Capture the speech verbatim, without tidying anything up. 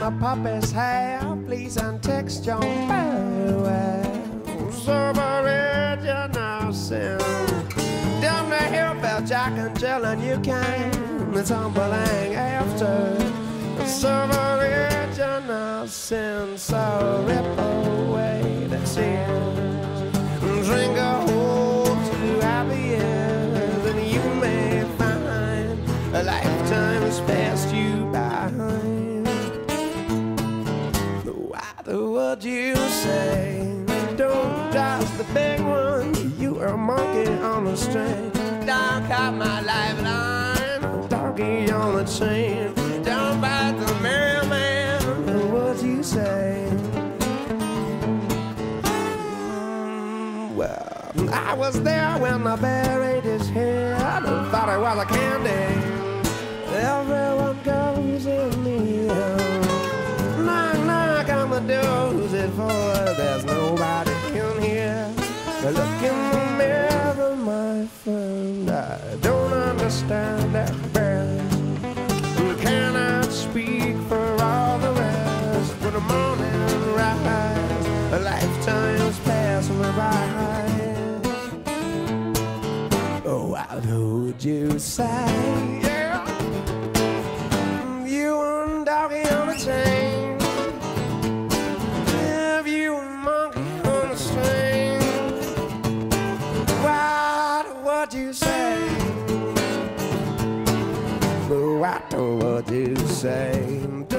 your puppy's hair, please untext your farewell. Sober original sin. Down the hill, fell Jack and Jill, and you came tumbling after. Sober original sin, so rip away the tears. Drink a whole two happy years, and you may find a lifetime has passed you by. What would you say? Don't toss the big one, you are a monkey on a string. Don't cut my lifeline, doggy on the chain. Don't bite the mailman, what would you say? Mm, well, I was there when I buried his head. I thought it was a candy. Everyone goes in the air. Knock, knock on the door, who's it for? There's nobody in here. Look in the mirror, my friend. I don't understand that best. We cannot speak for all the rest. When the morning rise, a lifetime's passing by. Oh, what would you say? Yeah, you and doggy on the chain. If you a monkey on a string, what would you say? What would you say?